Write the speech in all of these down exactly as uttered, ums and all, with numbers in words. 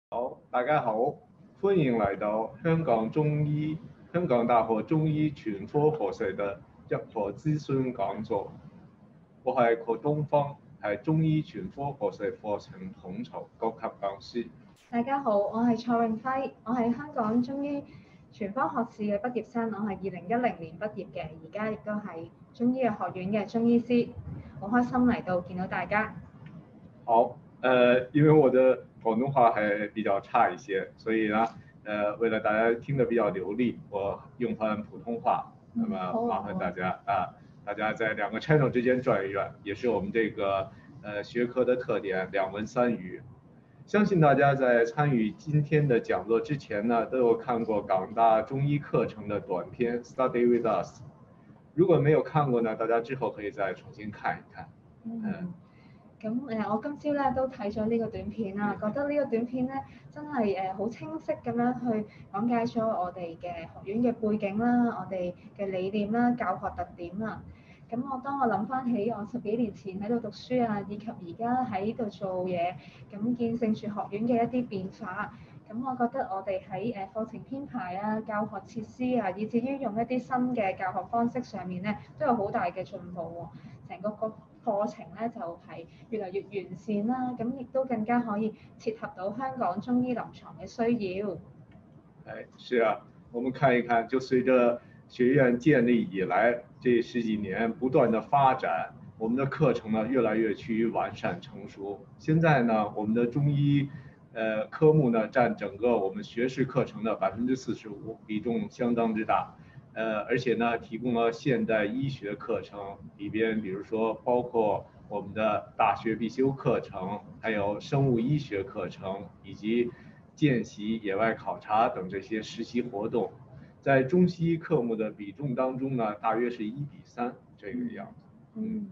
好，大家好，歡迎嚟到香港中醫香港大學中醫全科學系嘅一課諮詢講座。我係郭東方，係中醫全科學系課程統籌高級講師。 大家好，我係蔡永輝，我係香港中醫全科學士嘅畢業生，我係二零一零年畢業嘅，而家亦都係中醫藥學院嘅中醫師，好開心嚟到見到大家。 好，呃，因為我的廣東話還比較差一些，所以呢，呃，為了大家聽得比較流利，我用翻普通話，那麼麻煩大家啊，大家在兩個 channel 之間轉一轉，也是我們這個呃學科的特點，兩文三語。相信大家在參與今天的講座之前呢，都有看過港大中醫課程的短片 Study with us。如果沒有看過呢，大家之後可以再重新看一看。嗯。 咁誒，我今朝咧都睇咗呢個短片啦，覺得呢個短片咧真係誒好清晰咁樣去講解咗我哋嘅學院嘅背景啦、我哋嘅理念啦、教學特點啦。咁我當我諗翻起我十幾年前喺度讀書啊，以及而家喺度做嘢，咁見證住學院嘅一啲變化。咁我覺得我哋喺誒課程編排啊、教學設施啊，以至於用一啲新嘅教學方式上面咧，都有好大嘅進步喎。成個個課程咧就係越嚟越完善啦，咁亦都更加可以切合到香港中醫臨床嘅需要。 哎，是啊，我們看一看，就隨着學院建立以來這十幾年不斷的發展，我們的課程呢越來越趨於完善成熟。現在呢，我們的中醫呃科目呢佔整個我們學士課程的百分之四十五，比重相當之大。呃，而且呢，提供了現代醫學課程裏邊，比如說包括我們的大學必修課程，還有生物醫學課程，以及見習、野外考察等這些實習活動，在中西醫科目的比重當中呢，大約是一比三這個樣子。嗯。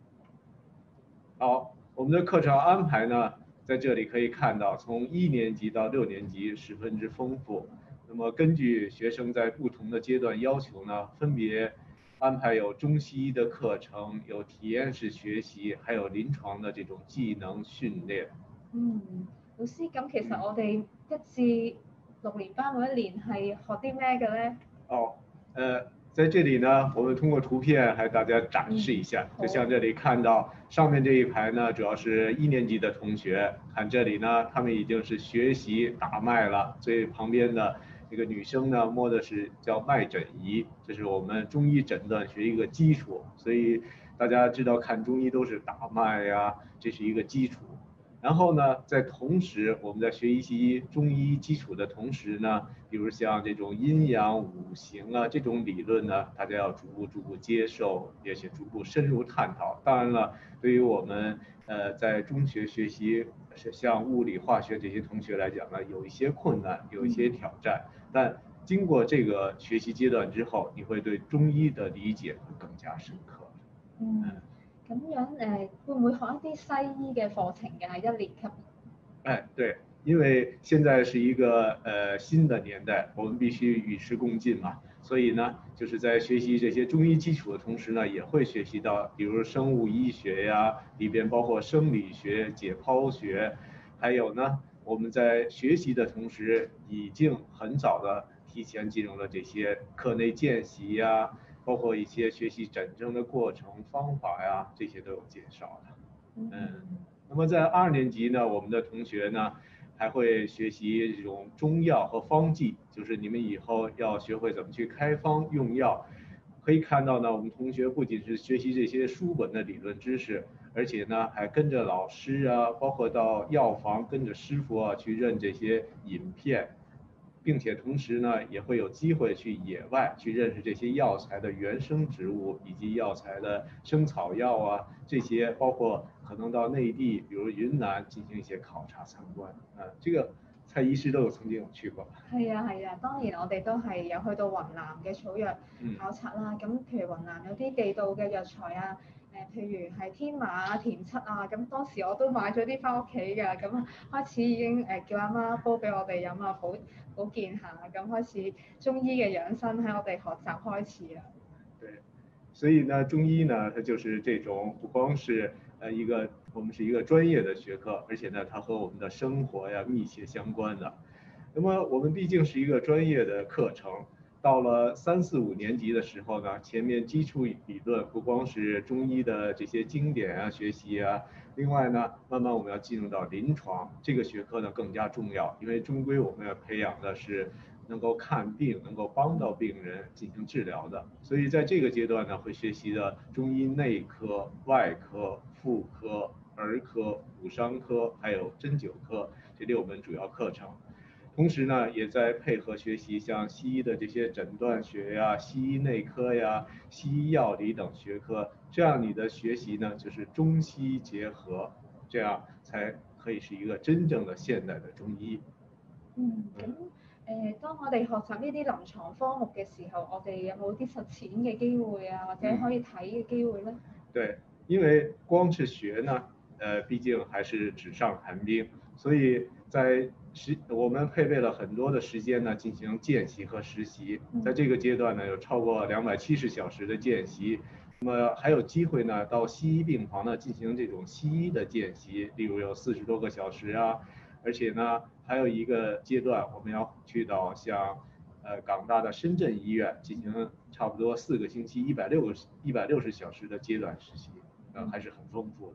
好，我們的課程安排呢，在這裏可以看到，從一年級到六年級十分之豐富。那麼根據學生在不同的階段要求呢，分別安排有中西醫的課程，有體驗式學習，還有臨床的這種技能訓練。 嗯，老師，咁其實我哋一至六年班每一年係學啲咩嘅咧？ 哦，呃，在這裏呢，我們通過圖片還大家展示一下，嗯、就像這裏看到上面這一排呢，主要是一年級的同學，看這裏呢，他們已經是學習打脈了，所以旁邊的這個女生呢摸的是叫脈診儀，這是我們中醫診斷學一個基礎，所以大家知道看中醫都是打脈呀，這是一個基礎。然後呢，在同時我們在學習中醫基礎的同時呢，比如像這種陰陽五行啊這種理論呢，大家要逐步逐步接受，也且逐步深入探討。當然了，對於我們呃在中學學習像物理化學這些同學來講呢，有一些困難，有一些挑戰，但經過這個學習階段之後，你會對中醫的理解會更加深刻。 嗯。咁樣誒，會唔會學一啲西醫嘅課程嘅係一年級？ 哎，對，因為現在是一個呃新的年代，我們必須與時共進嘛，所以呢，就是在學習這些中醫基礎的同時呢，也會學習到，比如生物醫學呀，裏邊包括生理學、解剖學，還有呢，我們在學習的同時，已經很早的提前進入了這些課內見習呀。包括一些學習診症的過程方法呀，這些都有介紹的。嗯，那麼在二年級呢，我們的同學呢，還會學習這種中藥和方劑，就是你們以後要學會怎麼去開方用藥。可以看到呢，我們同學不僅是學習這些書本的理論知識，而且呢，還跟着老師啊，包括到藥房跟着師傅啊去認這些飲片。並且同時呢，也會有機會去野外去認識這些藥材的原生植物，以及藥材的生草藥啊，這些包括可能到內地，比如雲南進行一些考察參觀。啊，這個蔡醫師都有曾經有去過。係啊係啊，當然我哋都係有去到雲南嘅草藥考察啦。咁、嗯、譬如雲南有啲地道嘅藥材啊。誒，譬如係天麻、田七啊，咁當時我都買咗啲翻屋企㗎，咁開始已經誒叫阿媽煲俾我哋飲啊，保保健下，咁開始中醫嘅養生喺我哋學習開始啊。 對，所以呢，中醫呢，它就是這種不光是呃一个我们是一个专业的学科，而且呢它和我们的生活呀密切相关的。那么我们毕竟是一个专业的课程，到了三四五年级的时候呢，前面基础理论不光是中医的这些经典啊学习啊，另外呢，慢慢我们要进入到临床这个学科呢更加重要，因为终归我们要培养的是能够看病、能够帮到病人进行治疗的，所以在这个阶段呢，会学习的中医内科、外科、妇科、儿科、骨伤科，还有针灸科这六门主要课程。同时呢，也在配合学习像西医的这些诊断学呀、西医内科呀、西医药理等学科，这样你的学习呢就是中西结合，这样才可以是一个真正的現代的中醫。 嗯，咁誒、呃，當我哋學習呢啲臨床科目嘅時候，我哋有冇啲實踐嘅機會啊，或者可以睇嘅機會咧？ 對，因為光是學呢，呃，畢竟還是紙上談兵，所以在實我們配備了很多的時間呢進行見習和實習，在這個階段呢有超過兩百七十小時的見習，那麼還有機會呢到西醫病房呢進行這種西醫的見習，例如有四十多個小時啊，而且呢還有一個階段我們要去到像呃港大的深圳醫院進行差不多四個星期一百六十一百六十小時的階段實習，呃還是很豐富的。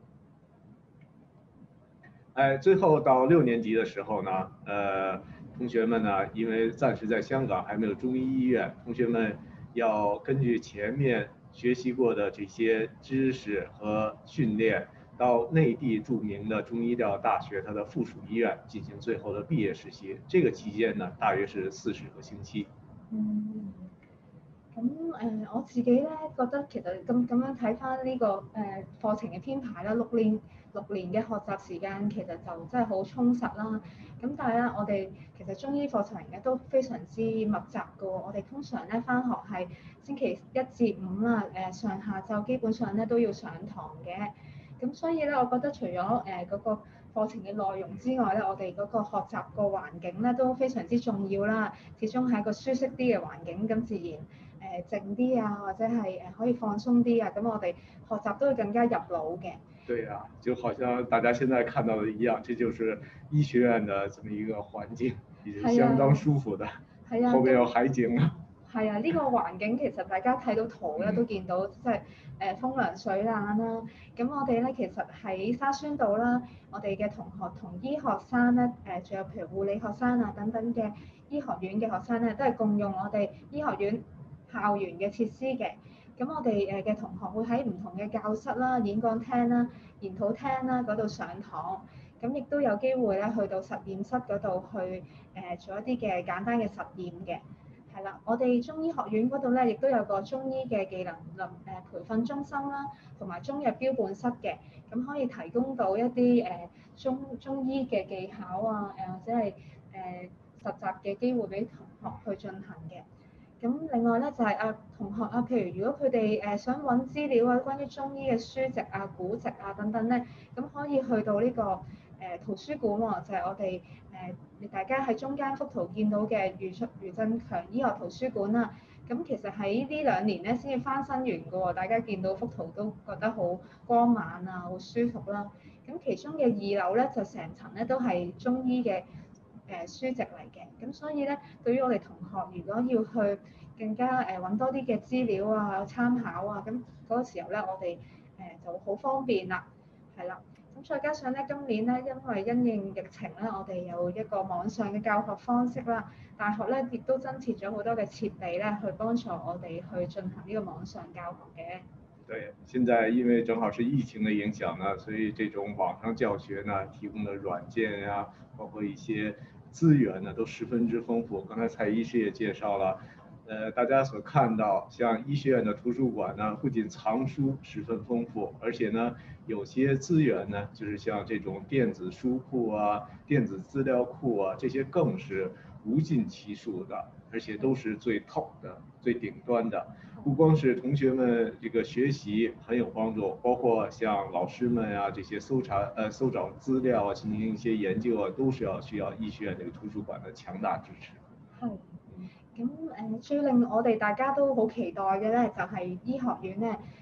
哎，最後到六年級的時候呢，呃，同學們呢，因為暫時在香港還沒有中醫醫院，同學們要根據前面學習過的這些知識和訓練，到內地著名的中醫藥大學它的附屬醫院進行最後的畢業實習。這個期間呢，大約是四十個星期。 嗯，咁誒、呃、我自己咧覺得其實咁咁樣睇翻呢個誒、呃、課程嘅編排啦，六年六年嘅學習時間其實就真係好充實啦。咁但係咧，我哋其實中醫課程咧都非常之密集㗎喎。我哋通常咧翻學係星期一至五啦，誒、呃、上下晝基本上咧都要上堂嘅。咁所以咧，我覺得除咗誒嗰個課程嘅內容之外咧，我哋嗰個學習個環境咧都非常之重要啦。始終係一個舒適啲嘅環境，咁自然誒、呃、靜啲啊，或者係誒可以放鬆啲啊，咁我哋學習都會更加入腦嘅。 對啊，就好像大家現在看到的一樣，這就是醫學院的這麼一個環境，也是相當舒服的。係啊，後面有海景啊。 係啊，呢、這個環境其實大家睇到圖咧都見到，即係誒風涼水冷啦。咁我哋咧其實喺沙宣道啦，我哋嘅同學同醫學生咧，誒仲有譬如護理學生啊等等嘅醫學院嘅學生咧，都係共用我哋醫學院校園嘅設施嘅。咁我哋誒嘅同學會喺唔同嘅教室啦、演講廳啦、研討廳啦嗰度上堂，咁亦都有機會咧去到實驗室嗰度去誒、呃、做一啲嘅簡單嘅實驗嘅。係啦，我哋中醫學院嗰度咧，亦都有個中醫嘅技能臨誒培訓中心啦，同埋中藥標本室嘅，咁可以提供到一啲誒、呃、中中醫嘅技巧啊，誒、呃、或者係誒、呃、實習嘅機會俾同學去進行嘅。咁另外咧就係、是、啊同學啊，譬如如果佢哋誒想揾資料啊，關於中醫嘅書籍啊、古籍啊等等咧，咁可以去到呢、這個誒、呃、圖書館喎、哦，就係、是、我哋誒、呃、大家喺中間幅圖見到嘅余出余振強醫學圖書館啦。咁其實喺呢兩年咧先至翻新完嘅喎，大家見到幅圖都覺得好光猛啊，好舒服啦。咁其中嘅二樓咧就成層咧都係中醫嘅誒書籍嚟嘅，咁所以咧對於我哋同學如果要去更加誒揾多啲嘅資料啊、參考啊，咁嗰個時候咧我哋誒就好方便啦，係啦。咁再加上咧今年咧因為因應疫情咧，我哋有一個網上嘅教學方式啦，大學咧亦都增設咗好多嘅設備咧去幫助我哋去進行呢個網上教學嘅。 對，現在因為正好是疫情的影響呢，所以這種網上教學呢提供的軟件呀，包括一些資源呢都十分之豐富。剛才蔡醫師也介紹了，呃，大家所看到，像醫學院的圖書館呢，不僅藏書十分豐富，而且呢，有些資源呢，就是像這種電子書庫啊、電子資料庫啊，這些更是無盡其數的，而且都是最 top 的、最頂端的。不光是同學們這個學習很有幫助，包括像老師們啊，這些搜查、呃搜找資料啊，進行一些研究啊，都是要需要醫學院這個圖書館的強大支持。 係。咁誒最令我哋大家都好期待嘅咧，就係醫學院咧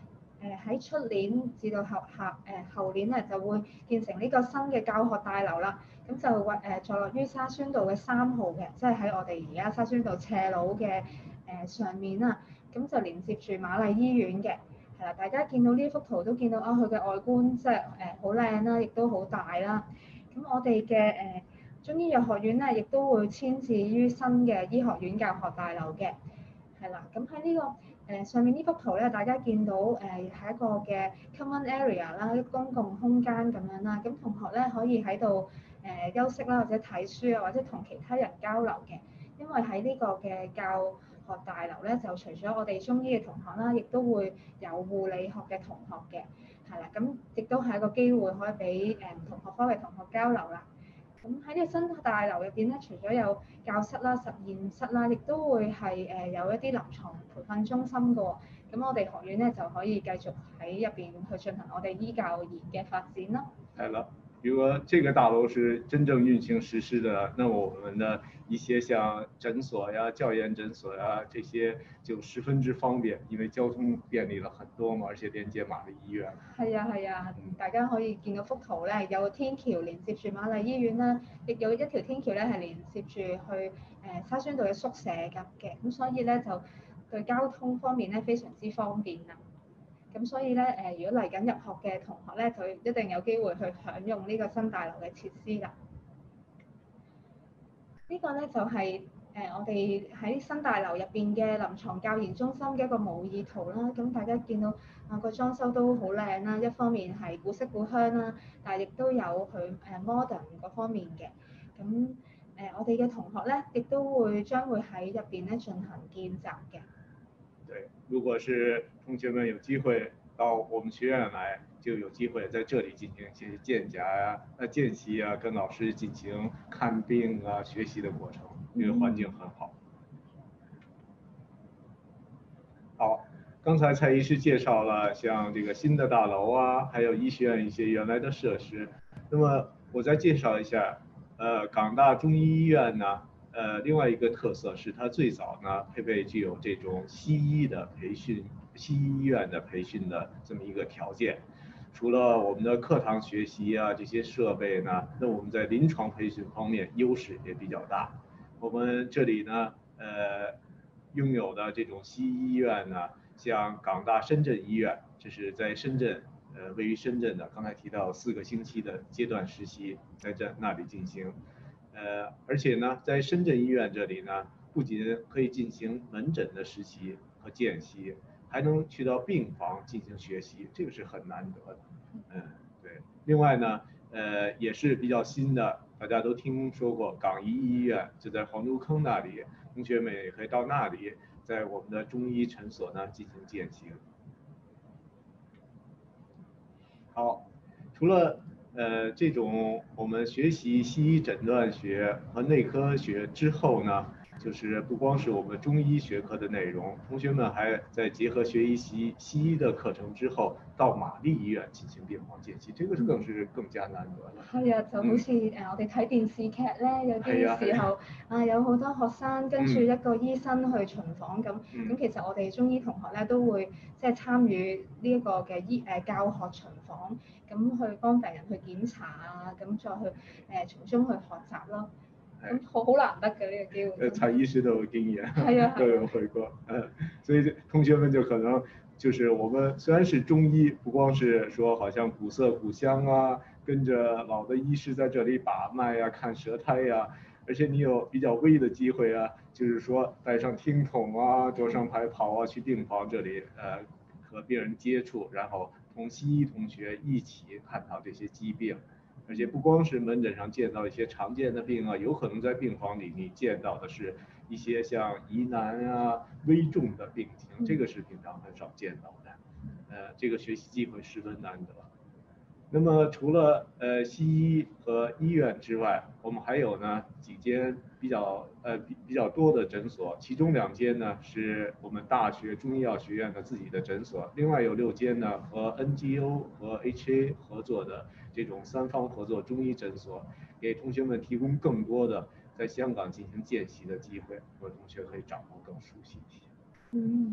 誒喺出年至到後下誒後年咧就會建成呢個新嘅教學大樓啦。咁就位誒坐落於沙宣道嘅三號嘅，即係喺我哋而家沙宣道斜路嘅誒上面啦。咁就連接住瑪麗醫院嘅。係啦，大家見到呢幅圖都見到啊，佢嘅外觀即係誒好靚啦，亦都好大啦。咁我哋嘅誒中醫藥學院咧，亦都會遷至於新嘅醫學院教學大樓嘅。係啦，咁喺呢個誒、呃、上面呢幅圖咧，大家見到誒係、呃、一個嘅 common area 啦，啲公共空間咁樣啦。咁同學咧可以喺度誒休息啦，或者睇書啊，或者同其他人交流嘅。因為喺呢個嘅教學大樓咧，就除咗我哋中醫嘅同學啦，亦都會有護理學嘅同學嘅。係啦，咁亦都係一個機會可以俾誒唔同學科嘅同學交流啦。咁喺呢個新大樓入邊咧，除咗有教室啦、實驗室啦，亦都會係誒有一啲臨床培訓中心嘅喎。咁我哋學院咧就可以繼續喺入邊去進行我哋醫教研嘅發展啦。 係啦，如果這個大樓是真正運行實施的，那我們的一些像診所呀、教研診所呀，這些就十分之方便，因為交通便利了很多嘛，而且連接瑪麗醫院。係啊係啊，大家可以見到幅圖咧，有個天橋連接住瑪麗醫院啦，亦有一條天橋咧係連接住去誒沙宣道嘅宿舍㗎嘅，咁所以咧就對交通方面咧非常之方便啦。咁所以咧誒，如果嚟緊入學嘅同學咧，就一定有機會去享用呢個新大樓嘅設施啦。呢個咧就係、是、誒、呃、我哋喺新大樓入邊嘅臨床教研中心嘅一個模擬圖啦。咁大家見到啊個裝修都好靚啦，一方面係古色古香啦，但係亦都有佢誒 modern 嗰方面嘅。咁誒、呃、我哋嘅同學咧，亦都會將會喺入邊咧進行見習嘅。 對，如果是同學們有機會到我們學院來，就有機會在這裡進行一些見習啊、呃見習啊，跟老師進行看病啊、學習的過程，因為環境很好。好，剛才蔡醫師介紹了像這個新的大樓啊，還有醫學院一些原來的設施。那麼我再介紹一下，呃，港大中醫醫院呢。呃，另外一個特色是它最早呢配備具有這種西醫的培訓、西醫醫院的培訓的這麼一個條件。除了我們的課堂學習啊這些設備呢，那我們在臨床培訓方面優勢也比較大。我們這裡呢，呃，擁有的這種西醫醫院呢，像港大深圳醫院，這是在深圳，呃，位於深圳的，剛才提到四個星期的階段實習在這那裡進行。呃，而且呢，在深圳醫院這裡呢，不僅可以進行門診的實習和見習，還能去到病房進行學習，這個是很難得的。嗯，對。另外呢，呃，也是比較新的，大家都聽說過港醫醫院，就在黃竹坑那裡，同學們也可以到那裡，在我們的中醫診所呢進行見習。好，除了呃，這種我們學習西醫診斷學和內科學之後呢，就是不光是我們中醫學科的內容，同學們還在結合學習西西醫的課程之後，到瑪麗醫院進行病房見習，這個是更是更加難得了。係啊，就好似誒、嗯、我哋睇電視劇咧，有啲時候啊，啊有好多學生跟住一個醫生去巡訪咁，咁、嗯、其實我哋中醫同學咧都會即係參與呢一個嘅醫誒教學巡訪，咁去幫病人去檢查啊，咁再去誒、呃、從中去學習咯。咁好好難得嘅呢、這個機會。蔡醫師都有經驗，係啊，都有去過，嗯，所以同學們就可能就是我們雖然是中醫，不光是說好像古色古香啊，跟着老的醫師在這裡把脈呀、啊、看舌苔呀、啊，而且你有比較微的機會啊，就是說帶上聽筒啊，着上白袍啊，去病房這裡，呃，和病人接觸，然後同西醫同學一起探討這些疾病。而且不光是門診上見到一些常見的病啊，有可能在病房裡你見到的是一些像疑難啊、危重的病情，這個是平常很少見到的。呃，這個學習機會十分難得。那麼除了呃西醫和醫院之外，我們還有呢幾間比較呃比比較多的診所，其中兩間呢是我們大學中醫藥學院的自己的診所，另外有六間呢和 N G O 和 H A 合作的這種三方合作中醫診所，給同學們提供更多的在香港進行見習的機會，我同學可以掌握更熟悉一些。嗯。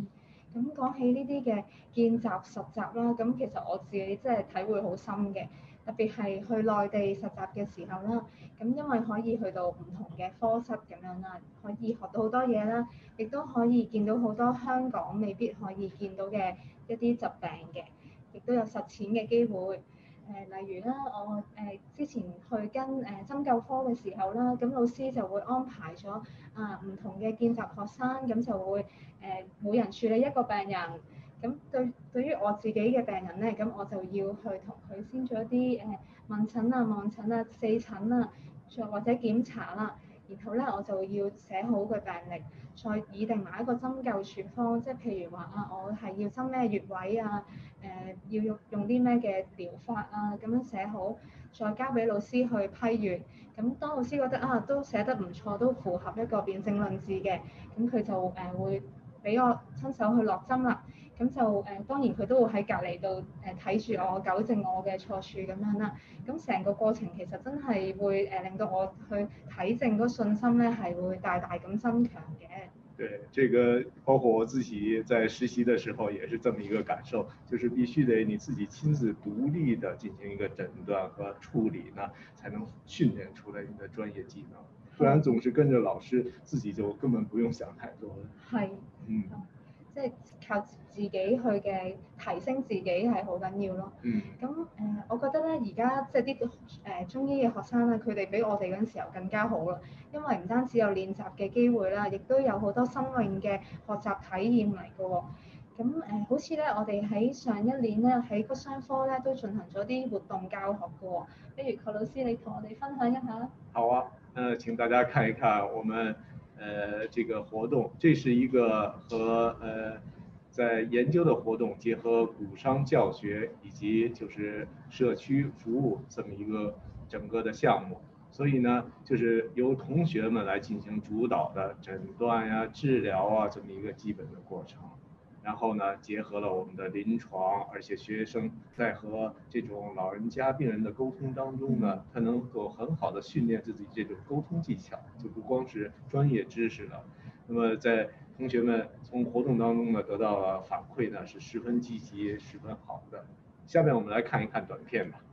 咁講起呢啲嘅見習實習啦，咁其實我自己真係體會好深嘅，特別係去內地實習嘅時候啦，咁因為可以去到唔同嘅科室咁樣啦，可以學到好多嘢啦，亦都可以見到好多香港未必可以見到嘅一啲疾病嘅，亦都有實踐嘅機會。誒、呃、例如啦，我誒、呃、之前去跟誒、呃、針灸科嘅時候啦，咁老師就會安排咗啊唔同嘅見習學生，咁就會誒、呃、每人處理一個病人。咁對對於我自己嘅病人咧，咁我就要去同佢先做一啲誒、呃、問診啊、望診啊、四診啊，再或者檢查啦。然後咧，我就要寫好個病歷，再擬定埋一個針灸處方，即係譬如話啊，我係要針咩穴位啊，誒、呃、要用用啲咩嘅療法啊，咁樣寫好，再交俾老師去批閱。咁當老師覺得啊都寫得唔錯，都符合一個辯證論治嘅，咁佢就誒、呃、會俾我親手去落針啦。咁就誒、呃、當然佢都會喺隔離度誒睇住我，糾正我嘅錯處咁樣啦。咁成個過程其實真係會誒、呃、令到我去睇症嗰信心咧係會大大咁增強嘅。 对，这个包括我自己在实习的时候也是这么一个感受，就是必须得你自己亲自独立的进行一个诊断和处理呢，才能训练出来你的专业技能，不然总是跟着老师，自己就根本不用想太多了。 係， 嗯， 即係靠自己去嘅提升自己係好緊要咯。 嗯， 咁誒、呃，我覺得咧而家即係啲誒中醫嘅學生咧，佢哋比我哋嗰陣時候更加好啦，因為唔單止有練習嘅機會啦，亦都有好多新穎嘅學習體驗嚟嘅喎。咁誒、呃，好似咧，我哋喺上一年咧喺骨傷科咧都進行咗啲活動教學嘅喎。不如寇老師你同我哋分享一下。 好啊，呃，請大家看一看我們呃這個活動，這是一個和呃在研究的活動，結合骨傷教學以及就是社區服務這麼一個整個的項目，所以呢，就是由同學們來進行主導的診斷呀、治療啊這麼一個基本的過程。然後呢，結合了我們的臨床，而且學生在和這種老人家病人的溝通當中呢，他能夠很好的訓練自己這種溝通技巧，就不光是專業知識了。那麼在同學們從活動當中呢得到了反饋呢，是十分積極、十分好的。下面我們來看一看短片吧。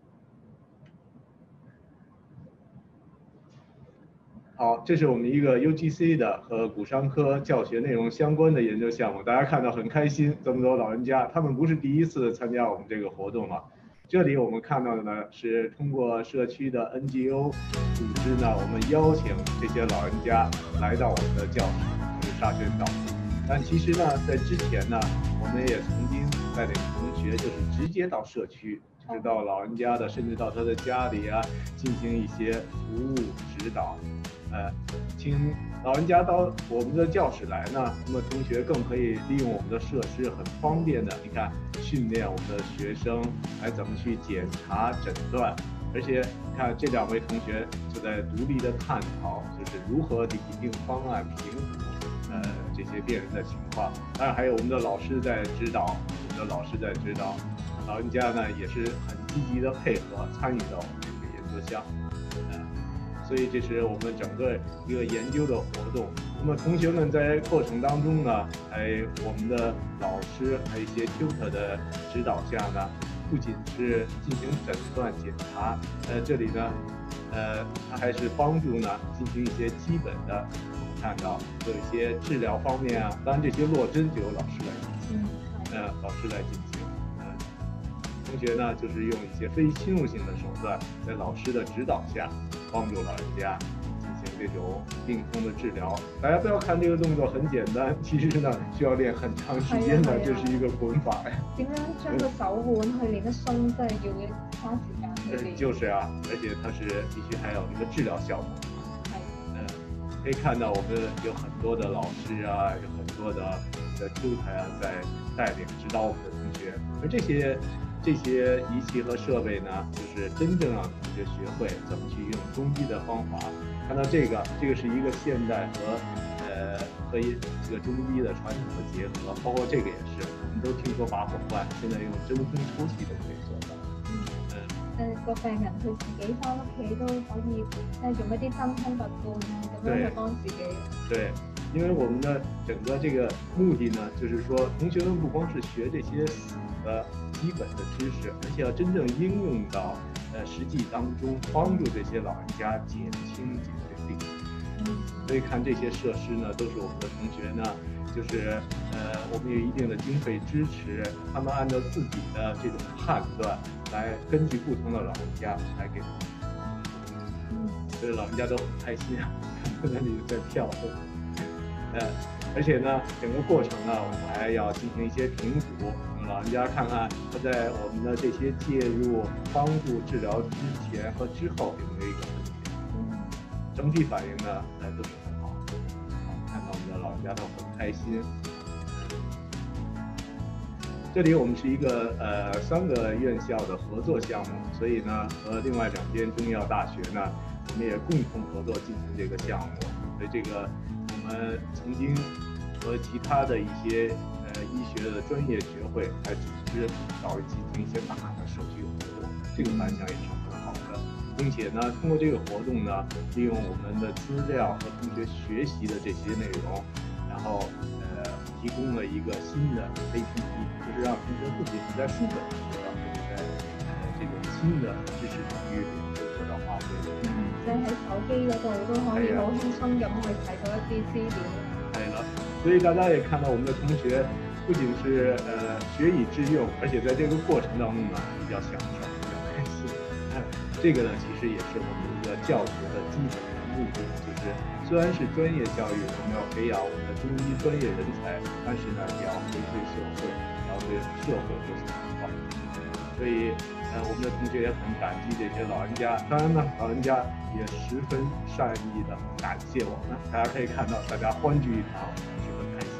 好，這是我們一個 U G C 的和骨傷科教學內容相關的研究項目，大家看到很開心，這麼多老人家，他們不是第一次參加我們這個活動了。這裡我們看到的呢，是通過社區的 N G O 組織呢，我們邀請這些老人家來到我們的教室，就是沙宣導。但其實呢，在之前呢，我們也曾經帶領同學，就是直接到社區，就是到老人家的，甚至到他的家裡啊，進行一些服務指導。呃，請老人家到我們的教室來呢，那麼同學更可以利用我們的設施，很方便的，你看訓練我們的學生來怎麼去檢查診斷，而且你看這兩位同學就在獨立的探討，就是如何擬定方案評估呃這些病人的情況。當然還有我們的老師在指導，我們的老師在指導，老人家呢也是很積極的配合參與到我們這個研究項目。所以這是我們整個一個研究的活動。那麼同學們在過程當中呢，喺我們的老師還有一些 tutor 的指導下呢，不僅是進行診斷檢查，呃，這裡呢，呃，它還是幫助呢進行一些基本的，我們看到有一些治療方面啊，當然這些落針就由老師來進行，呃，老師來進行。同學呢，就是用一些非侵入性的手段，在老師的指導下，幫助老人家進行這種病痛的治療。大家不要看這個動作很簡單，其實呢需要練很長時間的，這是一個滾法呀。 點樣將個手腕去練得鬆，真係要花時間去練。 就是啊，而且它是必須還有一個治療效果。嗯，可以看到我們有很多的老師啊，有很多的的 tutor 啊，在帶領指導我們的同學，而這些。這些儀器和設備呢，就是真正讓同學學會怎麼去用中醫的方法。看到這個，這個是一個現代和呃和一這個中醫的傳統的結合，包括這個也是，我們都聽說拔火罐，現在用真空抽氣都可以做到。嗯， 誒個病人佢自己翻屋企都可以，即係用一啲真空拔罐啊，咁樣去幫自己。 對。 因为我们的整个这个目的呢，就是说同学们不光是学这些死的基本的知识，而且要真正应用到呃实际当中，帮助这些老人家减轻颈椎病。所以看这些设施呢，都是我们的同学呢，就是呃我们有一定的经费支持，他们按照自己的这种判断来根据不同的老人家来给他们，所以老人家都很开心啊，看到那里在跳动。呃，而且呢，整个过程呢，我们还要进行一些评估，让老人家看看他在我们的这些介入、帮助治疗之前和之后有没有一个分别。整体反应呢，呃，都是很好的，看到我们的老人家都很开心。这里我们是一个呃三个院校的合作项目，所以呢，和另外两间中医药大学呢，我们也共同合作进行这个项目。所以这个我们曾经和其他的一些呃医学的专业学会来组织找进行一些大的社区活动，这个反响也是很好的。并且呢，通过这个活动呢，利用我们的资料和同学学习的这些内容，然后呃提供了一个新的 A P P， 就是让同学不仅是在书本上学到，也在呃这种新的知識領域里都做到發揮。 嗯，即係喺手機嗰度都可以好輕鬆咁去睇到一啲資料。 係啦，所以大家也看到我們的同學不僅是呃學以致用，而且在這個過程當中呢比較享受，比較開心。這個呢，其實也是我們一個教學的基本的目的，就是雖然是專業教育，我們要培養我們的中醫專業人才，但是呢，也要回饋社會，也要對社會做出貢獻。所以，呃，我們的同學也很感激這些老人家，當然呢，老人家也十分善意的感謝我們。大家可以看到，大家歡聚一堂，是很開心。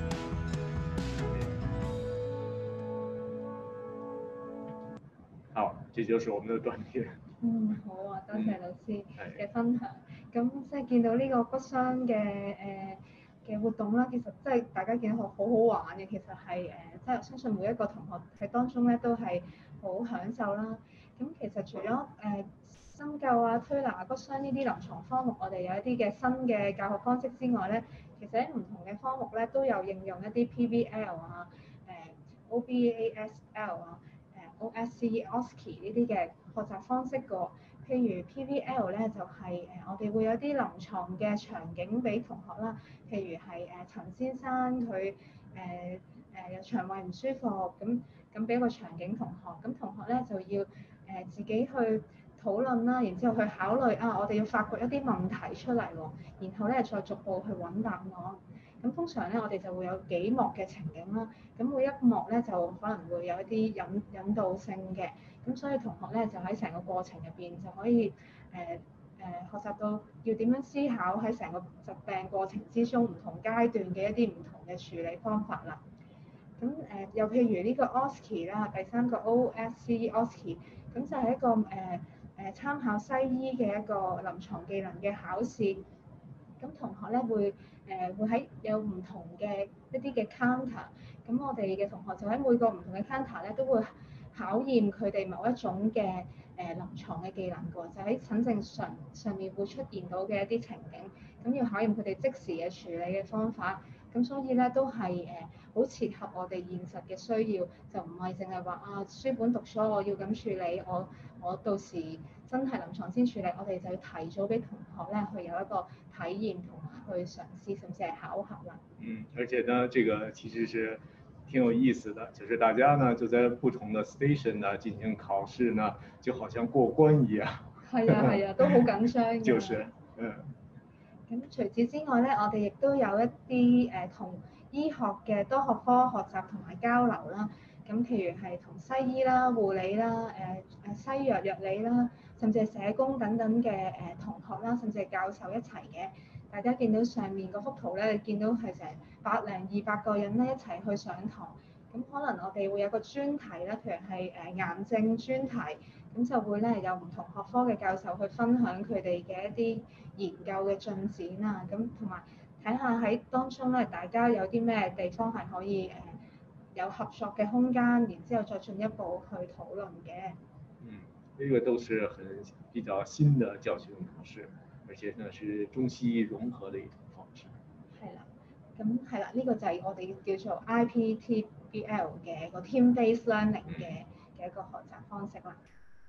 好，這就是我們的短片。 嗯，好啊，多謝老師嘅分享。咁即係見到呢個骨傷嘅誒嘅活動啦，其實即係大家見到好好好玩嘅，其實係誒即係相信每一個同學喺當中咧都係好享受啦。咁其實除咗誒、呃、針灸啊、推拿、骨傷呢啲臨床科目，我哋有一啲嘅新嘅教學方式之外咧，其實喺唔同嘅科目咧都有應用一啲 P B L 啊、誒、呃、O B A S L 啊。O S C E、O S C E 呢啲嘅學習方式個，譬如 P V L 咧就係、是、誒我哋會有啲臨床嘅場景俾同學啦，譬如係誒陳先生佢誒誒有腸胃唔舒服，咁咁俾個場景同學，咁同學咧就要誒、呃、自己去討論啦，然之後去考慮啊，我哋要發掘一啲問題出嚟喎，然後咧再逐步去揾答案。咁通常咧，我哋就會有幾幕嘅情景啦。咁每一幕咧就可能會有一啲引引導性嘅，咁所以同學咧就喺成個過程入邊就可以誒誒、呃呃、學習到要點樣思考喺成個疾病過程之中唔同階段嘅一啲唔同嘅處理方法啦。咁誒、呃、又譬如呢個 O S C E 啦，第三個 O S C E O S C E， 咁就係一個誒誒、呃、參考西醫嘅一個臨床技能嘅考試。咁同學咧會誒、呃、會喺有唔同嘅一啲嘅 counter，咁我哋嘅同學就喺每個唔同嘅 counter 咧都會考驗佢哋某一種嘅誒、呃、臨床嘅技能㗎，就喺診症上上面會出現到嘅一啲情景，咁要考驗佢哋即時嘅處理嘅方法，咁所以咧都係誒好切合我哋現實嘅需要，就唔係淨係話啊書本讀咗我要咁處理，我我到時真係臨床先處理，我哋就要提早俾同學咧去有一個體驗同去嘗試，甚至係考核啦。 嗯，而且呢，這個其實是挺有意思的，就是大家呢就在不同的 station 呢進行考試呢，就好像過關一樣。 係啊係啊，都好緊張嘅。 就是，嗯。 咁除此之外咧，我哋亦都有一啲誒同醫學嘅多學科學習同埋交流啦。咁譬如係同西醫啦、護理啦、誒誒西藥藥理啦，甚至係社工等等嘅誒同學啦，甚至係教授一齊嘅。大家見到上面嗰幅圖咧，你見到係成百零二百個人咧一齊去上堂。咁可能我哋會有個專題咧，譬如係誒癌症專題，咁就會咧有唔同學科嘅教授去分享佢哋嘅一啲研究嘅進展啊，咁同埋睇下喺當中咧，大家有啲咩地方係可以誒、呃、有合作嘅空間，然之後再進一步去討論嘅。 嗯，呢個都是很比較新的教學模式，而且呢是中西醫融合的一種方式。 係啦。 咁係啦，呢、這個就係我哋叫做 I P T B L 嘅個 team-based learning 嘅嘅一個學習方式啦。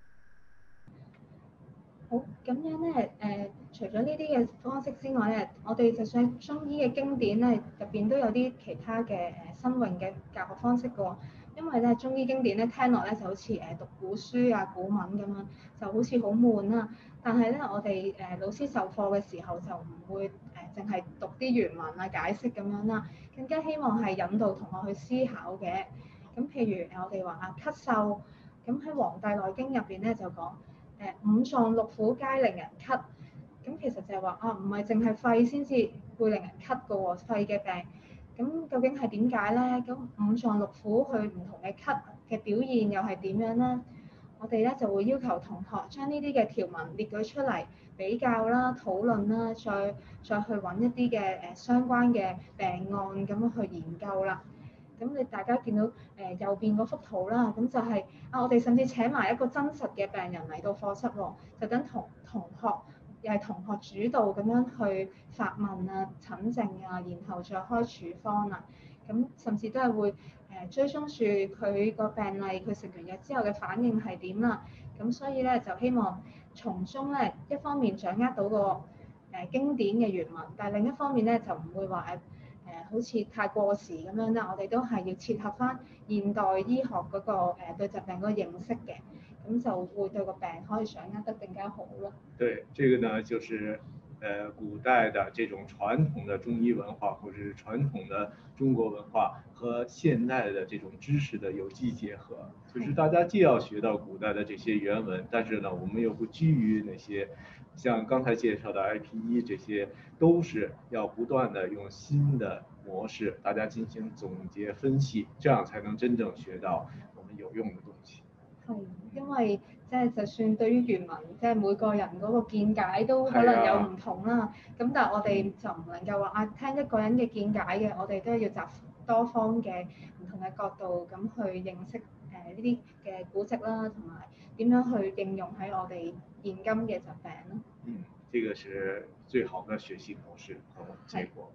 好，咁樣咧，誒、呃，除咗呢啲嘅方式之外咧，我哋就算中醫嘅經典咧入邊都有啲其他嘅誒、呃、新穎嘅教學方式嘅喎。因為咧中醫經典咧聽落咧就好似誒讀古書啊古文咁樣，就好似好悶啦。但係咧我哋誒、呃、老師授課嘅時候就唔會誒淨係讀啲原文啊解釋咁樣啦，更加希望係引導同學去思考嘅。咁譬如誒我哋話啊咳嗽，咁喺《黃帝內經》入邊咧就講。誒五臟六腑皆令人咳，咁其實就係話啊，唔係淨係肺先至會令人咳嘅喎，肺嘅病，咁究竟係點解咧？咁五臟六腑佢唔同嘅咳嘅表現又係點樣咧？我哋咧就會要求同學將呢啲嘅條文列舉出嚟比較啦、討論啦，再再去揾一啲嘅誒相關嘅病案咁樣去研究啦。咁你大家見到誒、呃、右邊嗰幅圖啦，咁就係、是、啊，我哋甚至請埋一個真實嘅病人嚟到課室喎，就等同同學又係同學主導咁樣去發問啊、診症啊，然後再開處方啊。咁甚至都係會誒、呃、追蹤住佢個病例，佢食完藥之後嘅反應係點啦。咁所以咧就希望從中咧一方面掌握到個誒、呃、經典嘅原文，但係另一方面咧就唔會話誒。誒、呃、好似太過時咁樣啦，我哋都係要切合翻現代醫學嗰、那個誒、呃、對疾病嗰個認識嘅，咁就會對個病可以掌握得更加好咯。 對，這個呢就是呃古代的這種傳統的中醫文化，或者是傳統的中國文化和現代的這種知識的有機結合，就是大家既要學到古代的這些原文，但是呢，我們又不拘於那些。像剛才介紹的 I P 一這些，都是要不斷的用新的模式，大家進行總結分析，這樣才能真正學到我們有用的東西。 係，因為即係就算對於原文，即係每個人嗰個見解都可能有唔同啦。咁、啊、但係我哋就唔能夠話啊聽一個人嘅見解嘅，我哋都要集多方嘅唔同嘅角度咁去認識誒呢啲嘅古籍啦，同埋點樣去應用喺我哋現今嘅疾病咯。 嗯，這個是最好的學習模式和結果。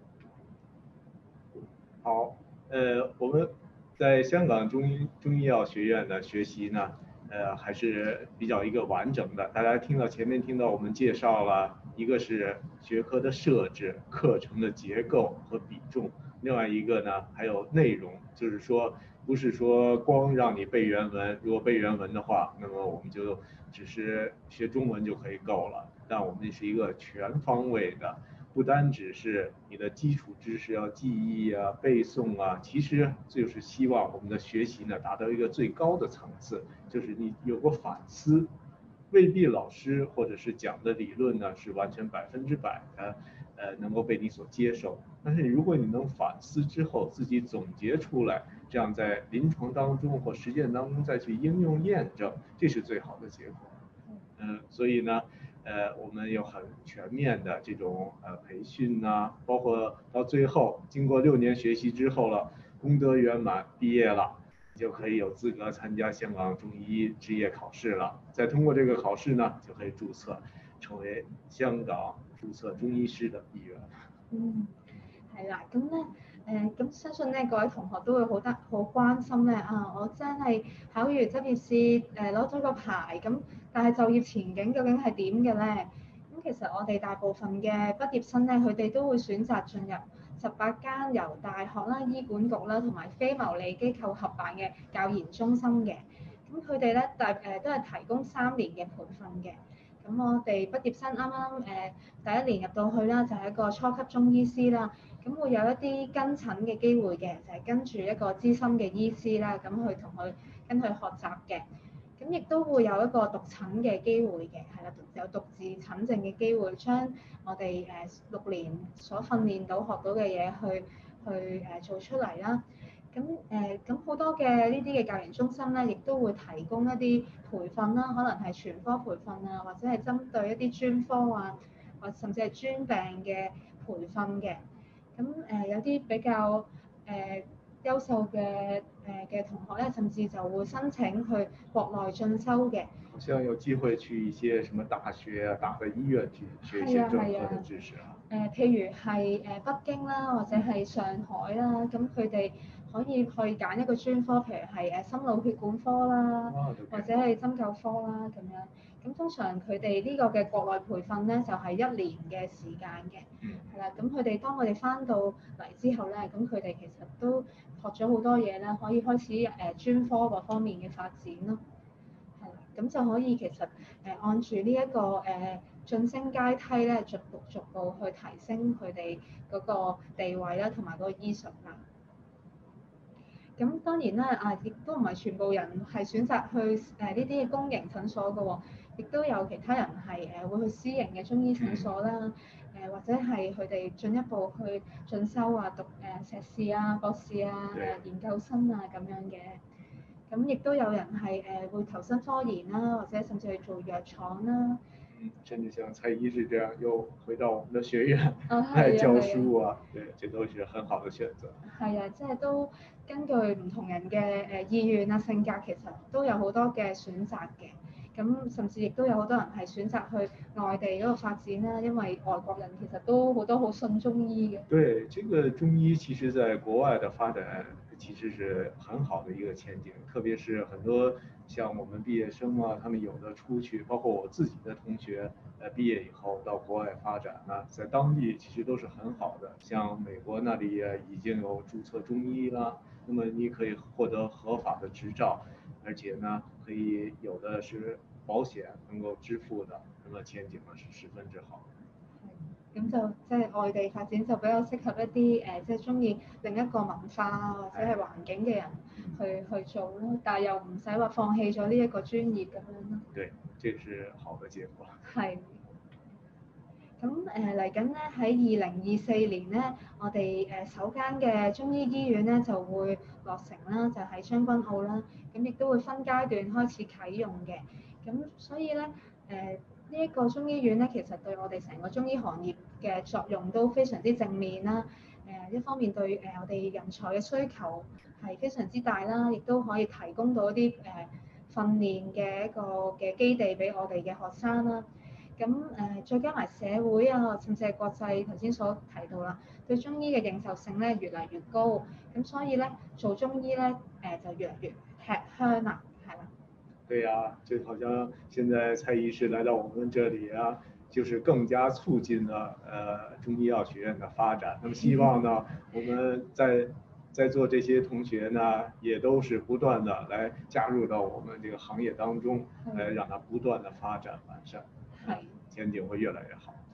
好，呃，我們在香港中醫中醫藥學院的學習呢，呃，還是比較一個完整的。大家聽到前面聽到我們介紹了，一個是學科的設置、課程的結構和比重，另外一個呢，還有內容，就是說不是說光讓你背原文，如果背原文的話，那麼我們就只是學中文就可以夠了。但我們是一個全方位的。不單只是你的基礎知識要記憶啊、背誦啊，其實就是希望我們的學習呢達到一個最高的層次，就是你有個反思，未必老師或者是講的理論呢是完全百分之百的，呃，能夠被你所接受。但是如果你能反思之後自己總結出來，這樣在臨床當中或實踐當中再去應用驗證，這是最好的結果。嗯，所以呢。呃，我們有很全面的這種呃培訓啊，包括到最後經過六年學習之後了，功德圓滿畢業了，就可以有資格參加香港中醫執業考試了。再通過這個考試呢，就可以註冊成為香港註冊中醫師的一員。 嗯，係啦，咁咧誒，咁、呃、相信咧各位同學都會好得好關心咧啊，我真係考完執業試誒攞咗個牌咁。但係就業前景究竟係點嘅咧？咁其實我哋大部分嘅畢業生咧，佢哋都會選擇進入十八間由大學啦、醫管局啦同埋非牟利機構合辦嘅教研中心嘅。咁佢哋咧大誒都係提供三年嘅培訓嘅。咁我哋畢業生啱啱誒第一年入到去啦，就係一個初級中醫師啦。咁會有一啲跟診嘅機會嘅，就係跟住一個資深嘅醫師啦，咁去同佢跟佢學習嘅。咁亦都會有一個獨診嘅機會嘅，係啦，有獨自診症嘅機會，將我哋誒六年所訓練到學到嘅嘢去去誒做出嚟啦。咁誒咁好多嘅呢啲嘅教研中心咧，亦都會提供一啲培訓啦，可能係全科培訓啊，或者係針對一啲專科啊，或甚至係專病嘅培訓嘅。咁誒、呃、有啲比較誒、呃優秀嘅誒嘅同學咧，甚至就會申請去國內進修嘅。 好像有機會去一些什麼大學啊、大的醫院去學一些專科的知識啊。 誒、呃，譬如係誒北京啦，或者係上海啦，咁佢哋可以去揀一個專科，譬如係誒心腦血管科啦，或者係針灸科啦咁樣。咁通常佢哋呢個嘅國內培訓咧，就係、是、一年嘅時間嘅。嗯。係啦，咁佢哋當佢哋翻到嚟之後咧，咁佢哋其實都學咗好多嘢啦，可以開始誒、呃、專科嗰方面嘅發展咯。係啦，咁就可以其實誒、呃、按住呢一個誒。呃晉升階梯咧，逐步逐步去提升佢哋嗰個地位啦，同埋嗰個醫術啦。咁當然啦，啊，亦都唔係全部人係選擇去誒呢啲嘅公營診所嘅喎，亦都有其他人係誒會去私營嘅中醫診所啦，誒、呃、或者係佢哋進一步去進修啊，讀誒碩士啊、博士啊、誒研究生啊咁樣嘅。咁亦都有人係誒、呃、會投身科研啦，或者甚至去做藥廠啦。 甚至像蔡醫師這樣又回到我們的學院來教書啊，對，這都是很好的選擇。 係啊，即係都根據唔同人嘅誒意願啊、性格，其實都有好多嘅選擇嘅。咁甚至亦都有好多人係選擇去外地嗰度發展啦，因為外國人其實都好多好信中醫嘅。 對，這個中醫其實在國外的發展其實是很好的一個前景，特別是很多像我們畢業生啊，他們有的出去，包括我自己的同學，呃，畢業以後到國外發展呢，在當地其實都是很好的。像美國那裡已經有註冊中醫啦，那麼你可以獲得合法的執照，而且呢，可以有的是保險能夠支付的，那麼前景呢是十分之好。 咁就即係外地發展就比較適合一啲誒，即係中意另一個文化啊或者係環境嘅人去去做咯，但係又唔使話放棄咗呢一個專業咁樣咯。 對，這是好的結果。 係。咁誒嚟緊咧喺二零二四年咧，我哋誒、呃、首間嘅中醫醫院咧就會落成啦，就喺將軍澳啦。咁亦都會分階段開始啟用嘅。咁所以咧誒呢一個中醫院咧，其實對我哋成個中醫行業嘅作用都非常之正面啦。誒、呃、一方面對誒、呃、我哋人才嘅需求係非常之大啦，亦都可以提供到一啲誒、呃、訓練嘅一個嘅基地俾我哋嘅學生啦。咁誒、呃、再加埋社會啊，甚至係國際頭先所提到啦，對中醫嘅認受性咧越嚟越高，咁所以咧做中醫咧誒、呃、就越嚟越吃香啦，係啦。 對呀、啊，就好像現在蔡醫師來到我們這裡啊，就是更加促進了呃中醫藥學院的發展。那麼希望呢，我們在在座這些同學呢，也都是不斷的來加入到我們這個行業當中，來讓它不斷的發展完善。前景會越來越好。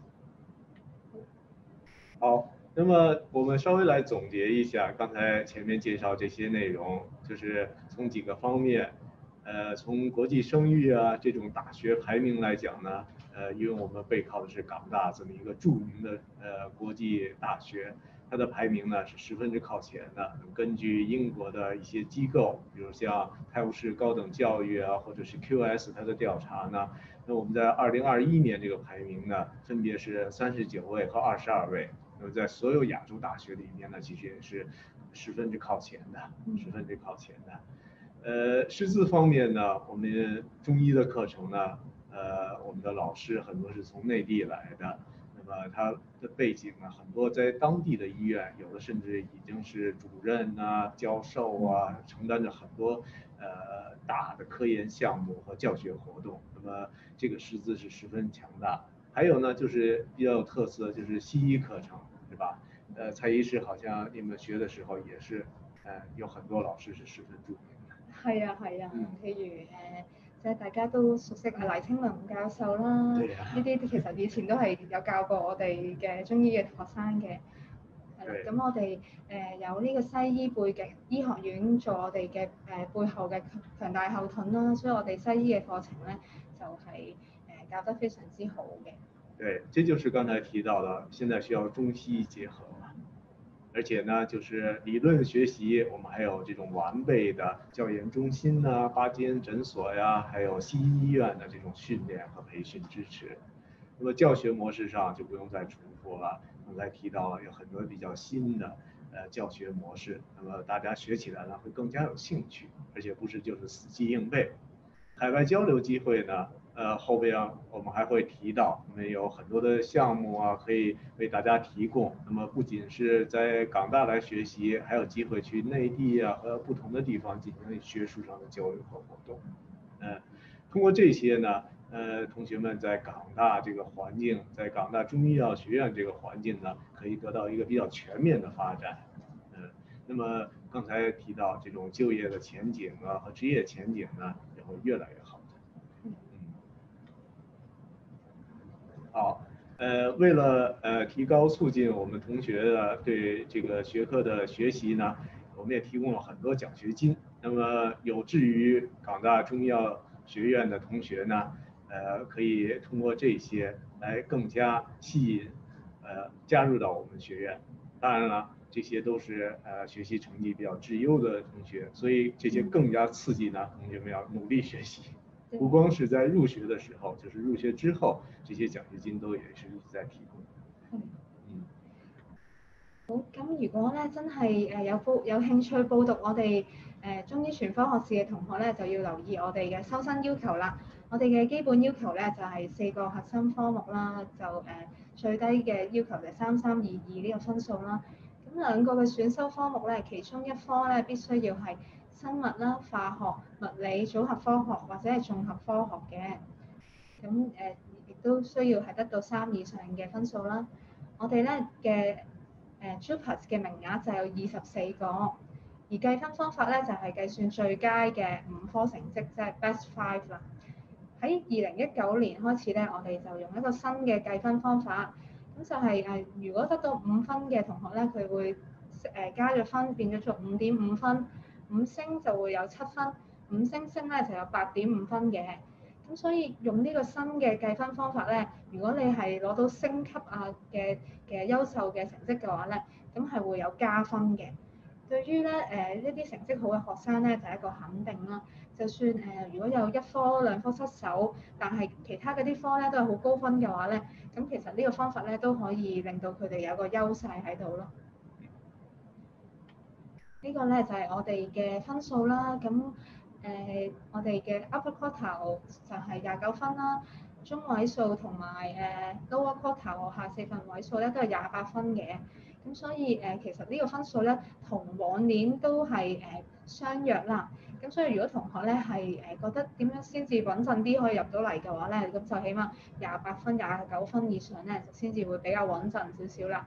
好，那麼我們稍微來總結一下剛才前面介紹這些內容，就是從幾個方面，呃，從國際聲譽啊這種大學排名來講呢，呃，因為我們背靠的是港大這麼一個著名的呃國際大學，它的排名呢是十分之靠前的。根據英國的一些機構，比如像泰晤士高等教育啊，或者是 Q S 它的調查呢，那我們在二零二一年這個排名呢，分別是三十九位和二十二位。那麼在所有亞洲大學裡面呢，其實也是十分之靠前的，十分之靠前的。呃，師資方面呢，我們中醫的課程呢，呃，我們的老師很多是從內地來的，那麼他的背景呢，很多在當地的醫院，有的甚至已經是主任啊、教授啊，承擔着很多呃大的科研項目和教學活動，那麼這個師資是十分強大。還有呢，就是比較有特色，就是西醫課程，是吧？呃，蔡醫師好像你們學的時候也是，呃，有很多老師是十分著名的。 係啊係啊，譬如誒，即係大家都熟悉啊黎青林教授啦，呢啲、啊、其實以前都係有教過我哋嘅中醫嘅學生嘅。係啦，咁我哋誒有呢個西醫背景，醫學院做我哋嘅誒背後嘅強大後盾啦，所以我哋西醫嘅課程咧就係、是、誒教得非常之好嘅。 對，這就是剛才提到的，現在需要中西醫結合嘛。而且呢，就是理論學習，我們還有這種完備的教研中心啊、八間診所呀，還有西醫醫院的這種訓練和培訓支持。那麼教學模式上就不用再重複了，剛才提到了有很多比較新的， 呃教学模式，那么大家学起来呢会更加有兴趣，而且不是就是死记硬背。海外交流机会呢，呃后边我们还会提到，我们有很多的项目啊可以为大家提供。那么不仅是在港大来学习，还有机会去内地啊和不同的地方进行学术上的交流和活动。呃，通过这些呢，呃，同学们在港大这个环境，在港大中医药学院这个环境呢，可以得到一个比较全面的发展。嗯、呃，那么刚才提到这种就业的前景啊和职业前景呢，也会越来越好的。嗯，好。呃，为了呃提高促进我们同学的对这个学科的学习呢，我们也提供了很多奖学金。那么有志于港大中医药学院的同学呢，呃，可以通过这些来更加吸引呃加入到我们学院。当然了，这些都是呃学习成绩比较质优的同学，所以这些更加刺激呢同学们要努力学习。不光是在入学的时候，就是入学之後，這些獎學金都也是一直在提供。 嗯。嗯。好，咁如果咧真係誒有報有興趣報讀我哋誒中醫全科學士嘅同學咧，就要留意我哋嘅收生要求啦。我哋嘅基本要求咧就係四個核心科目啦，就誒最低嘅要求就三三二二呢個分數啦。咁兩個嘅選修科目咧，其中一科咧必須要係生物啦、化學、物理、組合科學或者係綜合科學嘅。咁誒亦都需要係得到三以上嘅分數啦。我哋咧嘅誒 J U P A S 嘅名額就有二十四個，而計分方法咧就係、是、計算最佳嘅五科成績，即係 Best Five 啦。喺二零一九年開始咧，我哋就用一個新嘅計分方法，咁就係、是、誒如果得到五分嘅同學咧，佢會誒加咗分變咗做五點五分，五星就會有七分，五星星咧就有八點五分嘅。咁所以用呢個新嘅計分方法咧，如果你係攞到星級啊嘅嘅優秀嘅成績嘅話咧，咁係會有加分嘅。對於咧誒一啲成績好嘅學生咧，就係、是、一個肯定啦。就算誒、呃、如果有一科兩科失手，但係其他嗰啲科咧都係好高分嘅話咧，咁其實呢個方法咧都可以令到佢哋有個優勢喺度咯。呢個咧就係、是、我哋嘅分數啦，咁誒、呃、我哋嘅 upper quartile 就係廿九分啦，中位數同埋誒 lower quartile 下四分位數咧都係廿八分嘅，咁所以誒、呃、其實呢個分數咧同往年都係誒、呃、相若啦，咁所以如果同學咧係誒覺得點樣先至穩陣啲可以入到嚟嘅話咧，咁就起碼廿八分、廿九分以上咧就先至會比較穩陣少少啦。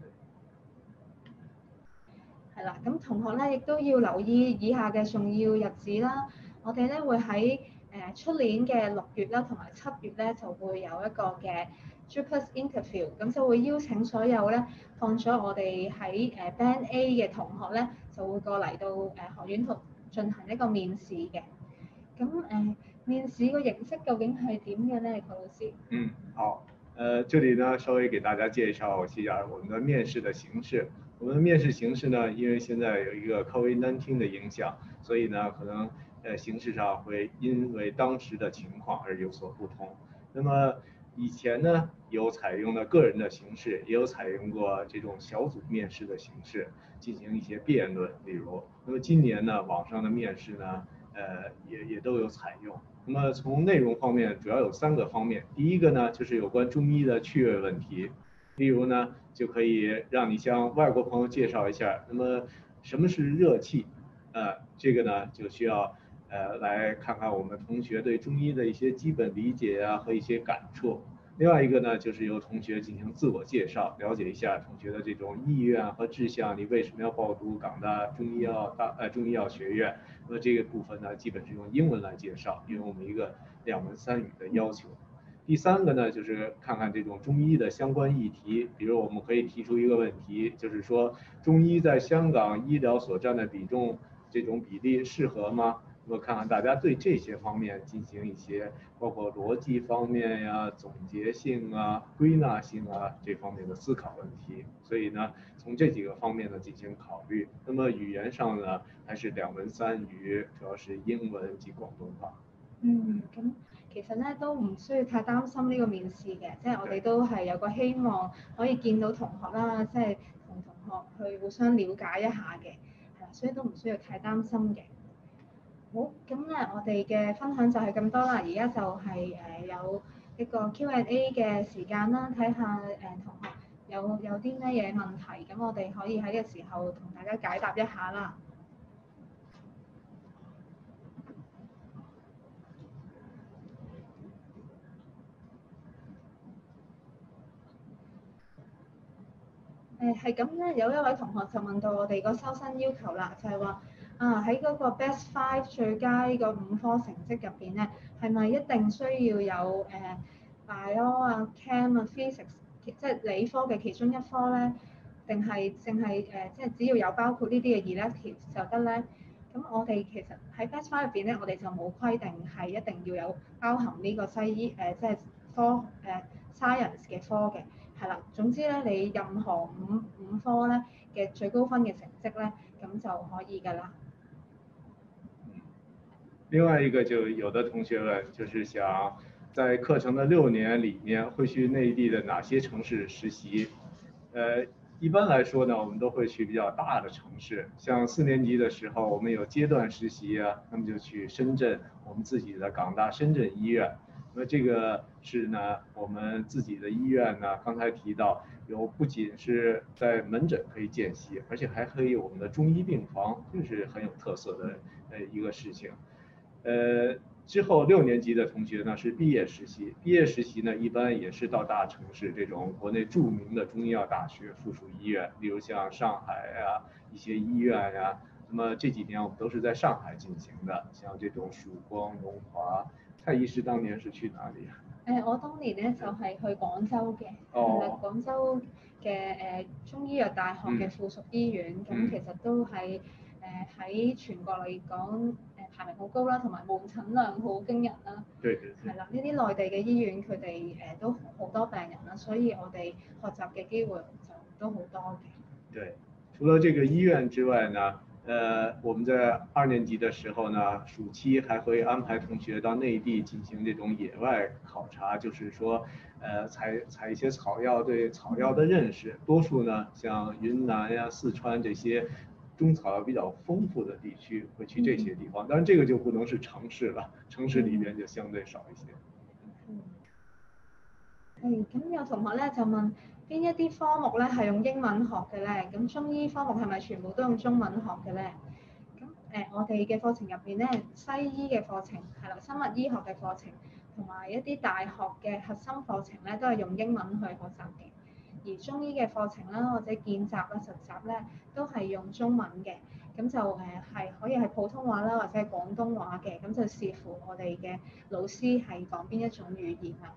係啦，咁同學咧亦都要留意以下嘅重要日子啦。我哋咧會喺誒出年嘅六月啦，同埋七月咧就會有一個嘅 J U P A S interview，咁就會邀請所有咧放咗我哋喺誒 Band A 嘅同學咧，就會過嚟到誒學院度進行一個面試嘅。咁誒、呃、面試個形式究竟係點嘅咧，郭老師？ 嗯，好。呃，這裡呢稍微給大家介紹一下我們的面試的形式。我們的面試形式呢，因為現在有一個 COVID 十九 的影響，所以呢可能呃形式上會因為當時的情況而有所不同。那麼以前呢有採用了個人的形式，也有採用過這種小組面試的形式進行一些辯論，例如。那麼今年呢網上的面試呢，呃也也都有採用。那麼從內容方面主要有三個方面，第一個呢就是有關中醫的趣味問題，例如呢就可以讓你向外國朋友介紹一下，那麼什麼是熱氣？呃，這個呢就需要呃來看看我們同學對中醫的一些基本理解啊和一些感觸。另外一個呢就是由同學進行自我介紹，了解一下同學的這種意願和志向，你為什麼要報讀港大中醫藥大呃中醫藥學院？那麼這個部分呢基本是用英文來介紹，因為我們一個兩文三語的要求。第三個呢就是看看這種中醫的相關議題，比如我們可以提出一個問題，就是說中醫在香港醫療所佔的比重，這種比例適合嗎？那麼看看大家對這些方面進行一些包括邏輯方面呀、總結性啊、歸納性啊這方面的思考問題。所以呢從這幾個方面呢進行考慮。那麼語言上呢還是兩文三語，主要是英文及廣東話。 嗯，咁其實咧都唔需要太擔心呢個面試嘅，即係我哋都係有個希望可以見到同學啦，即係同同學去互相了解一下嘅，係啦，所以都唔需要太擔心嘅。好，咁咧我哋嘅分享就係咁多啦，而家就係誒有一個 Q and A 嘅時間啦，睇下誒同學有有啲咩嘢問題，咁我哋可以喺呢個時候同大家解答一下啦。誒係咁咧，有一位同學就問到我哋個收生要求啦，就係話啊喺嗰個 Best Five 最佳個五科成績入邊咧，係咪一定需要有誒 Bio 啊、Chem 啊、Physics 即係理科嘅其中一科咧？定係淨係誒即係只要有包括呢啲嘅 elective 就得咧？咁我哋其實喺 Best Five 入邊咧，我哋就冇規定係一定要有包含呢個西醫誒即係科誒 science 嘅科嘅。係啦，總之咧，你任何五五科咧嘅最高分嘅成績咧，咁就可以㗎啦。 另外一个就有的同学问，就是想在课程的六年里面会去内地的哪些城市实习？呃，一般来说呢，我们都会去比较大的城市，像四年级的时候，我们有阶段实习啊，那么就去深圳，我们自己的港大深圳医院。那么这个是呢，我们自己的医院呢，刚才提到有不仅是在门诊可以见习，而且还可以我们的中医病房，这是很有特色的呃一个事情。呃，之后六年级的同学呢是毕业实习，毕业实习呢一般也是到大城市这种国内著名的中医药大学附属医院，例如像上海呀、一些医院呀。那么这几年我们都是在上海進行的，像這種曙光、龍華。蔡醫師當年是去哪裡啊？ 誒，我當年咧就係去廣州嘅，係啦，廣州嘅誒中醫藥大學嘅附屬醫院，咁其實都係誒喺全國嚟講誒排名好高啦，同埋門診量好驚人啦。 對對對。 係啦，呢啲內地嘅醫院佢哋誒都好多病人啦，所以我哋學習嘅機會就都好多嘅。 對，除了這個醫院之外呢？呃，我們在二年級的時候呢，暑期還會安排同學到內地進行這種野外考察，就是說，呃，採採一些草藥，對草藥的認識。多數呢，像雲南呀、四川這些中草藥比較豐富的地區，會去這些地方。當然，這個就不能是城市了，城市裏邊就相對少一些。 嗯。係，咁有同學咧就問，邊一啲科目咧係用英文學嘅咧？咁中醫科目係咪全部都用中文學嘅咧？咁誒、呃，我哋嘅課程入邊咧，西醫嘅課程係啦，生物醫學嘅課程同埋一啲大學嘅核心課程咧，都係用英文去學習嘅。而中醫嘅課程啦，或者見習啦、實習咧，都係用中文嘅。咁就誒係可以係普通話啦，或者係廣東話嘅。咁就視乎我哋嘅老師係講邊一種語言啦。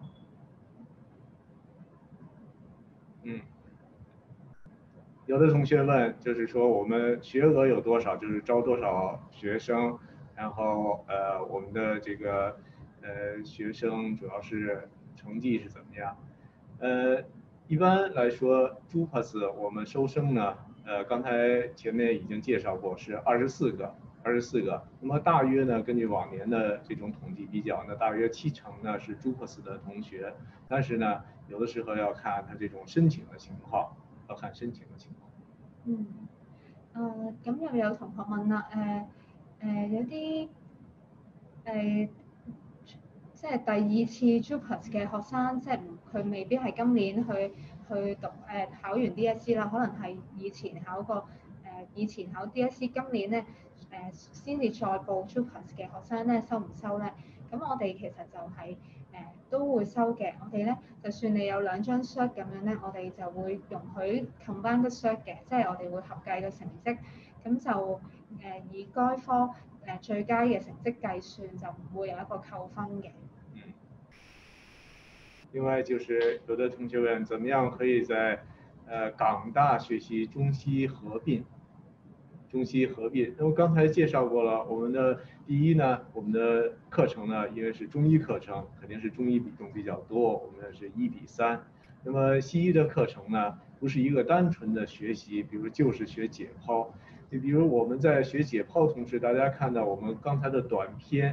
嗯，有的同學問，就是說我們學額有多少，就是招多少學生，然後呃我們的這個呃學生主要是成績是怎麼樣？呃一般來說 J U P A S 我們收生呢，呃剛才前面已經介紹過是二十四個，二十四個，那麼大約呢根據往年的這種統計比較呢，大約七成呢是 J U P A S 的同學，但是呢有的時候要看他這種申請的情況，要看申請的情況。 嗯，誒咁又有同學問啦，誒誒有啲誒即係第二次 J U P A S 嘅學生，即係唔佢未必係今年去去讀誒考完 D S E 啦，可能係以前考過誒以前考 D S E， 今年咧誒先至再報 J U P A S 嘅學生咧收唔收咧？咁我哋其實就係、是、誒、呃、都會收嘅。我哋咧就算你有兩張 cert 咁樣咧，我哋就會容許 combine 個 cert 嘅，即係我哋會合計個成績，咁就誒、呃、以該科誒、呃、最佳嘅成績計算，就唔會有一個扣分嘅。 嗯。另外就是有的同學問，怎麼樣可以在呃港大學習中西合併？中西合併，那麼剛才介紹過了，我們的第一呢，我們的課程呢，因為是中醫課程，肯定是中醫比重比較多，我們是一比三。那麼西醫的課程呢，不是一個單純的學習，比如就是學解剖。就比如我們在學解剖同時，大家看到我們剛才的短片，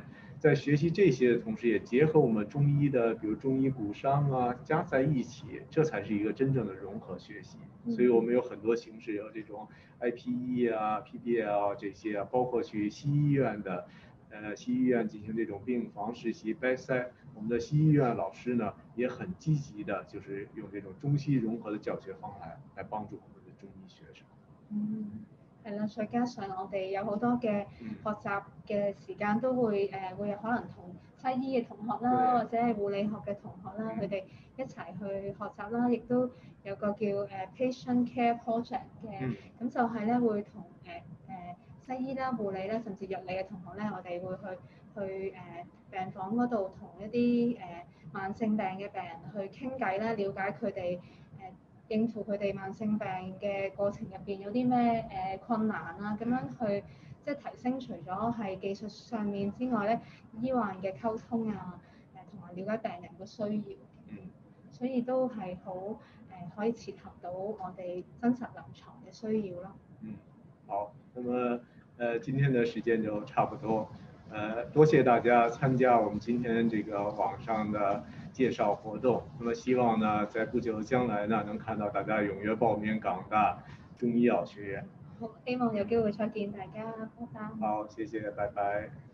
在学习这些的同时，也结合我们中医的，比如中医骨伤啊，加在一起，这才是一个真正的融合学习。所以我们有很多形式，有这种 I P E 啊、P B L 这些啊，包括去西医院的，呃，西医院进行这种病房实习、掰塞。我们的西醫院老師呢，也很積極的，就是用這種中西融合的教學方法來幫助我們的中醫學生。 嗯，係啦，再加上我哋有好多嘅學習嘅時間都會誒、呃、會有可能同西醫嘅同學啦，或者係護理學嘅同學啦，佢哋、嗯、一齊去學習啦，亦都有個叫誒、呃、patient care project 嘅，咁、嗯、就係咧會同誒誒西醫啦、護理啦，甚至藥理嘅同學咧，我哋會去去誒、呃、病房嗰度同一啲誒、呃、慢性病嘅病人去傾偈啦，了解佢哋誒應付佢哋慢性病嘅過程入邊有啲咩誒困難啊，咁樣去即係提升除咗係技術上面之外咧，醫患嘅溝通啊，誒同埋了解病人嘅需要，嗯，所以都係好誒可以切合到我哋真實臨床嘅需要咯。 嗯，好，那麼呃今天的時間就差不多。呃，多謝大家參加我們今天這個網上的介紹活動。那麼希望呢，在不久將來呢，能看到大家踴躍報名港大中醫藥學院。 好，希望有機會再見大家，拜拜。 好，謝謝，拜拜。